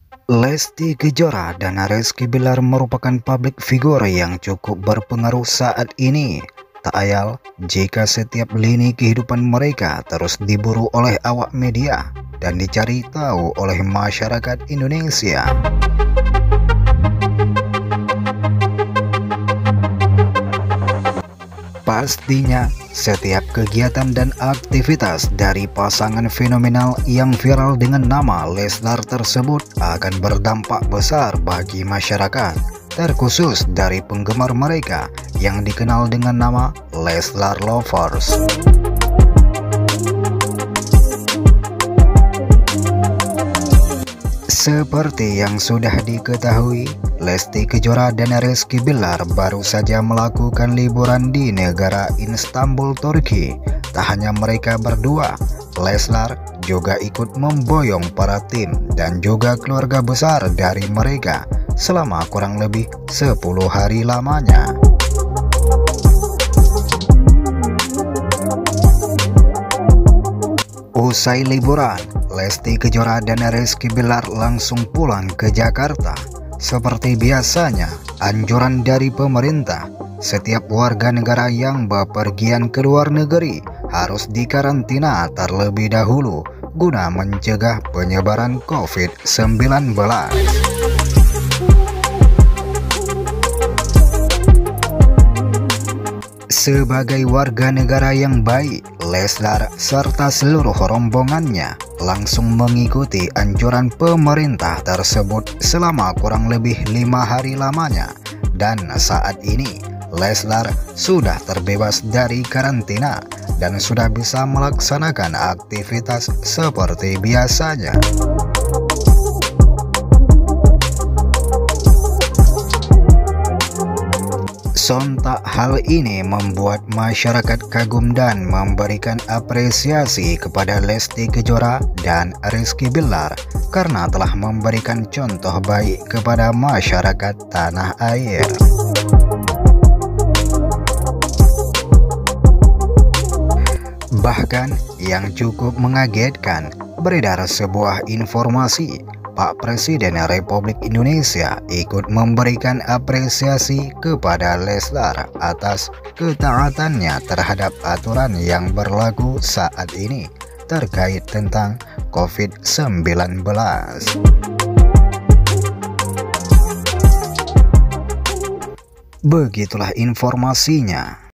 Lesti Kejora dan Rizky Bilar merupakan publik figur yang cukup berpengaruh saat ini. Tak ayal jika setiap lini kehidupan mereka terus diburu oleh awak media dan dicari tahu oleh masyarakat Indonesia. Pastinya, setiap kegiatan dan aktivitas dari pasangan fenomenal yang viral dengan nama Leslar tersebut akan berdampak besar bagi masyarakat, terkhusus dari penggemar mereka yang dikenal dengan nama Leslar Lovers. Seperti yang sudah diketahui, Lesti Kejora dan Rizky Bilar baru saja melakukan liburan di negara Istanbul, Turki. Tak hanya mereka berdua, Leslar juga ikut memboyong para tim dan juga keluarga besar dari mereka selama kurang lebih 10 hari lamanya. Usai liburan, Lesti Kejora dan Rizky Bilar langsung pulang ke Jakarta. Seperti biasanya, anjuran dari pemerintah, setiap warga negara yang bepergian ke luar negeri harus dikarantina terlebih dahulu guna mencegah penyebaran COVID-19. Sebagai warga negara yang baik, Leslar serta seluruh rombongannya langsung mengikuti anjuran pemerintah tersebut selama kurang lebih 5 hari lamanya. Dan saat ini, Leslar sudah terbebas dari karantina dan sudah bisa melaksanakan aktivitas seperti biasanya. Sontak hal ini membuat masyarakat kagum dan memberikan apresiasi kepada Lesti Kejora dan Rizky Bilar karena telah memberikan contoh baik kepada masyarakat tanah air. Bahkan yang cukup mengagetkan, beredar sebuah informasi Pak Presiden Republik Indonesia ikut memberikan apresiasi kepada Leslar atas ketaatannya terhadap aturan yang berlaku saat ini terkait tentang COVID-19. Begitulah informasinya.